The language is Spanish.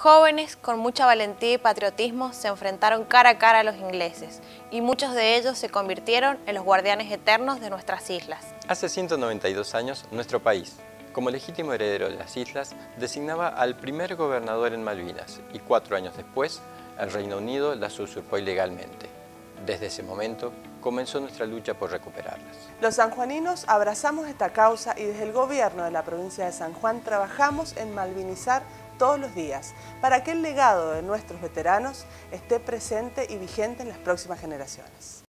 Jóvenes con mucha valentía y patriotismo se enfrentaron cara a cara a los ingleses y muchos de ellos se convirtieron en los guardianes eternos de nuestras islas. Hace 192 años, nuestro país, como legítimo heredero de las islas, designaba al primer gobernador en Malvinas y 4 años después, el Reino Unido las usurpó ilegalmente. Desde ese momento, comenzó nuestra lucha por recuperarlas. Los sanjuaninos abrazamos esta causa y desde el gobierno de la provincia de San Juan trabajamos en malvinizar todos los días para que el legado de nuestros veteranos esté presente y vigente en las próximas generaciones.